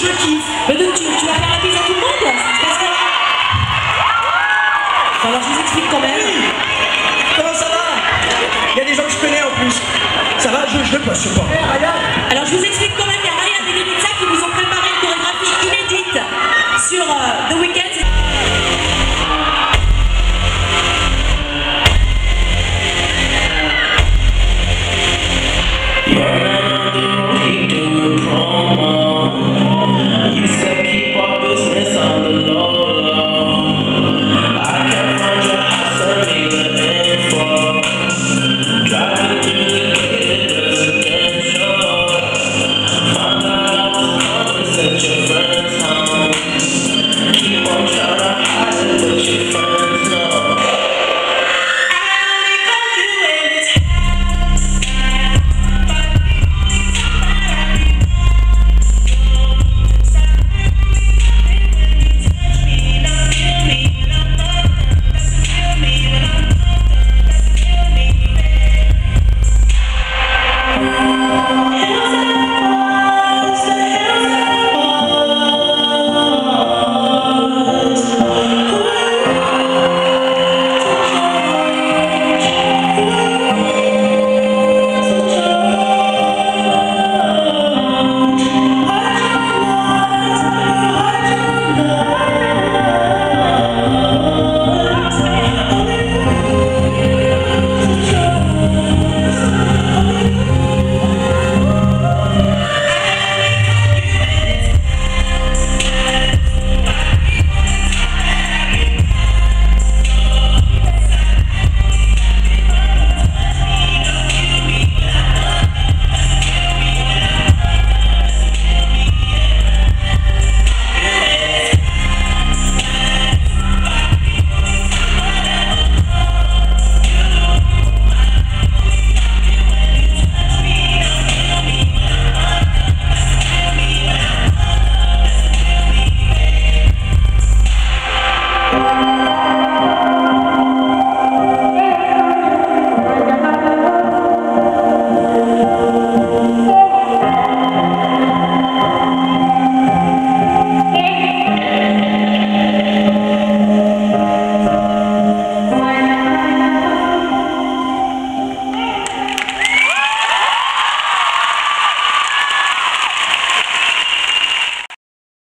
je kiffe. Mais donc tu vas faire la bise à tout le monde? Alors je vous explique quand même. Oui. Comment ça va? Il y a des gens que je connais en plus. Ça va? Je passe pas. Alors je vous explique quand même, il y a Ryan et Melissa qui vous ont préparé une chorégraphie inédite sur